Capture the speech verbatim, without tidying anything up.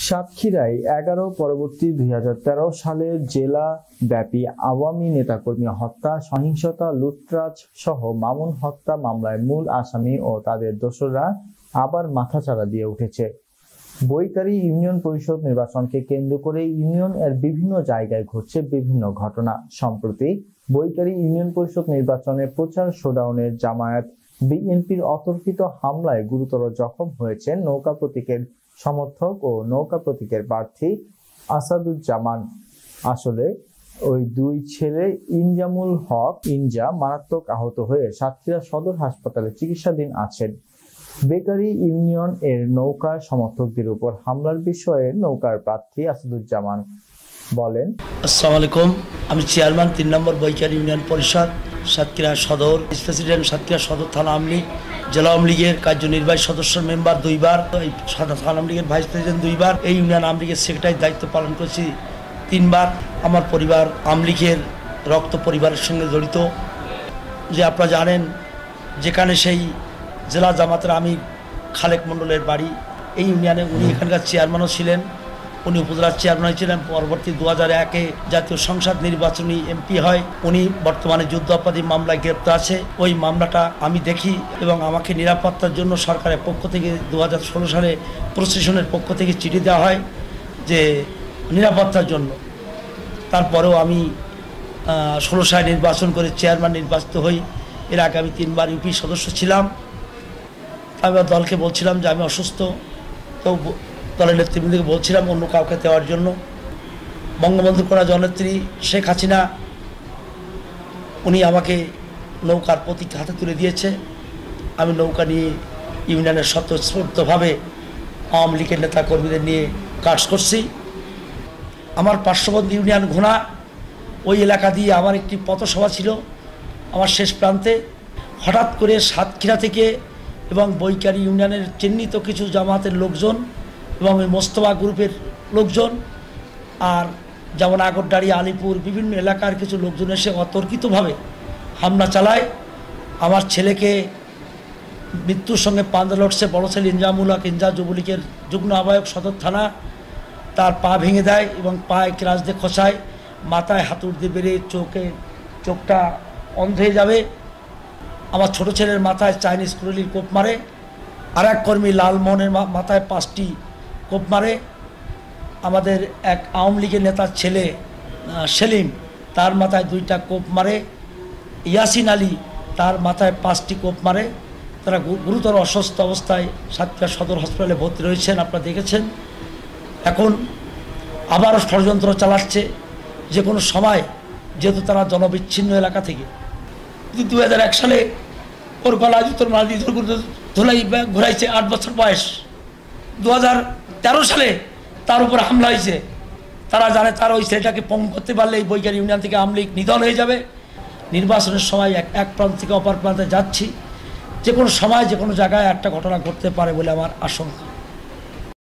সাতক্ষীরায় এগারো পরবর্তী দুই হাজার তেরো সালে জেলা ব্যাপী আওয়ামী নেতাকর্মী হত্যা, সহিংসতা, লুটতরাজ সহ মামুন হত্যা মামলায় মূল আসামি ও তাদের দোসররা আবার মাথাচাড়া দিয়ে উঠেছে। বৈকারী ইউনিয়ন পরিষদ নির্বাচনকে কেন্দ্র করে ইউনিয়ন এর বিভিন্ন জায়গায় ঘটছে বিভিন্ন ঘটনা। সম্প্রতি বৈকারী ইউনিয়ন পরিষদ নির্বাচনে প্রচার শোডাউনের জামায়াত বিএনপির অতর্কিত হামলায় গুরুতর জখম হয়েছেন নৌকা প্রতীকের সমর্থক ও নৌকা প্রতীকের প্রার্থী আসাদুজ্জামান। আসলে ওই দুই ছেলে ইনজামুল হক ইনজা মারাত্মক আহত হয়ে সাতক্ষীরা সদর হাসপাতালে চিকিৎসাধীন আছেন। বেকারি ইউনিয়ন এর নৌকা সমর্থকদের উপর হামলার বিষয়ে নৌকার প্রার্থী আসাদুজ্জামান বলেন, আসসালামু আলাইকুম, আমি চেয়ারম্যান তিন নম্বর বৈকারী ইউনিয়ন পরিষদ সাতক্ষীরা সদর, প্রেসিডেন্ট সাতক্ষীরা সদর থানা আওয়ামী লীগ, জেলা আওয়ামী লীগের কার্যনির্বাহী সদস্য মেম্বার দুইবার, এই থানা আওয়ামী লীগের ভাইস প্রেসিডেন্ট দুইবার, এই ইউনিয়ন আওয়ামী লীগের সেক্রেটারির দায়িত্ব পালন করেছি তিনবার। আমার পরিবার আওয়ামী লীগের রক্ত পরিবারের সঙ্গে জড়িত। যে আপনারা জানেন, যেখানে সেই জেলা জামাতের আমির খালেক মণ্ডলের বাড়ি, এই ইউনিয়নে উনি এখানকার চেয়ারম্যানও ছিলেন। উনি উপজেলার চেয়ারম্যান ছিলেন। পরবর্তী দু হাজার একে জাতীয় সংসদ নির্বাচনী এমপি হয়। উনি বর্তমানে যুদ্ধাপরাধী মামলায় গ্রেপ্তার আছে। ওই মামলাটা আমি দেখি এবং আমাকে নিরাপত্তার জন্য সরকারের পক্ষ থেকে দু হাজার ষোলো সালে প্রশাসনের পক্ষ থেকে চিঠি দেওয়া হয় যে নিরাপত্তার জন্য। তারপরেও আমি ষোলো সালে নির্বাচন করে চেয়ারম্যান নির্বাচিত হই। এর আগে আমি তিনবার ইউপি সদস্য ছিলাম। আমি দলকে বলছিলাম যে আমি অসুস্থ, তো দলের নেতৃবৃন্দকে বলছিলাম অন্য কাউকে দেওয়ার জন্য। বঙ্গবন্ধু কন্যা জননেত্রী শেখ হাসিনা উনি আমাকে নৌকার প্রতীক হাতে তুলে দিয়েছে। আমি নৌকা নিয়ে ইউনিয়নের স্বতঃস্ফূর্তভাবে আওয়ামী লীগের নেতা কর্মীদের নিয়ে কাজ করছি। আমার পার্শ্ববর্তী ইউনিয়ন ঘোনা, ওই এলাকা দিয়ে আমার একটি পথসভা ছিল আমার শেষ প্রান্তে। হঠাৎ করে সাতক্ষীরা থেকে এবং বৈকারী ইউনিয়নের চিহ্নিত কিছু জামাতের লোকজন এবং ওই মোস্তফা গ্রুপের লোকজন, আর যেমন আগরডাড়ি, আলিপুর বিভিন্ন এলাকার কিছু লোকজন এসে অতর্কিতভাবে হামলা চালায়। আমার ছেলেকে মৃত্যুর সঙ্গে পাঞ্জা লড়ছে। বড় ছেলে ইনজামুল হক ইনজা যুবলীগের যুগ্ম আহ্বায়ক সদর থানা, তার পা ভেঙে দেয় এবং পায়ে ক্রাশ দিয়ে খসায়, মাথায় হাতুড় দিয়ে বেড়ে চোখে চোখটা অন্ধ হয়ে যাবে। আমার ছোট ছেলের মাথায় চাইনিজ কুড়ির কোপ মারে। আর এক কর্মী লালমোহনের মাথায় পাঁচটি কোপ মারে। আমাদের এক আওয়ামী লীগের নেতার ছেলে সেলিম, তার মাথায় দুইটা কোপ মারে। ইয়াসিন আলী, তার মাথায় পাঁচটি কোপ মারে। তারা গুরুতর অসুস্থ অবস্থায় সাতক্ষীরা সদর হাসপাতালে ভর্তি রয়েছেন, আপনারা দেখেছেন। এখন আবারও ষড়যন্ত্র চালাচ্ছে যে কোনো সময়, যেহেতু তারা জনবিচ্ছিন্ন এলাকা থেকে। দু হাজার এক সালে ওর গলা জুতোর মাল দিয়ে ধুলাই ঘুরাইছে, আট বছর বয়স। দু হাজার তেরো সালে তার উপর হামলা হয়েছে। তারা জানে তারা ওই ছেলেটাকে পঙ্গু করতে পারলে এই বৈকারী ইউনিয়ন থেকে আওয়ামী লীগ নিধন হয়ে যাবে। নির্বাচনের সময় এক এক প্রান্ত থেকে অপর প্রান্তে যাচ্ছি, যে কোনো সময় যে কোনো জায়গায় একটা ঘটনা ঘটতে পারে বলে আমার আশঙ্কা।